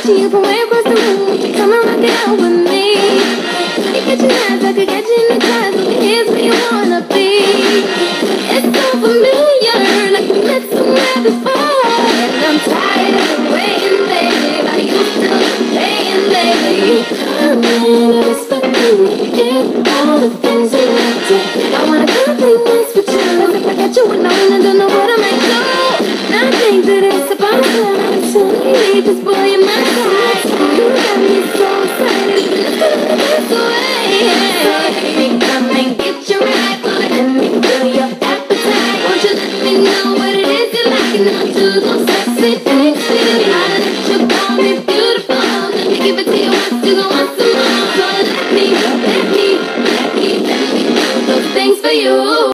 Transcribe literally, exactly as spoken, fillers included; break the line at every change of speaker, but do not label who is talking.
Watching you from way across the room. Come and rock it out with me. You get your eyes, I could get you in the clouds. Here's where you wanna be. It's so familiar, like we met somewhere before. And I'm tired of waiting, baby. Like you still playing, baby. You come in, I respect you. You get all the things you like to. I wanna do things with you. If I got you alone, I don't know what I might do. I think that it's about time to leave this boy in my sight. You got me so excited, let's go to the best way. So baby, come and get your rifle. Let me feel your appetite. Won't you let me know what it is you like? And I'll do those sexy things to you. I'll let you call me beautiful. Let me give it to you once, you gon' want some more. So let me, let me, let me, let me do those things for you.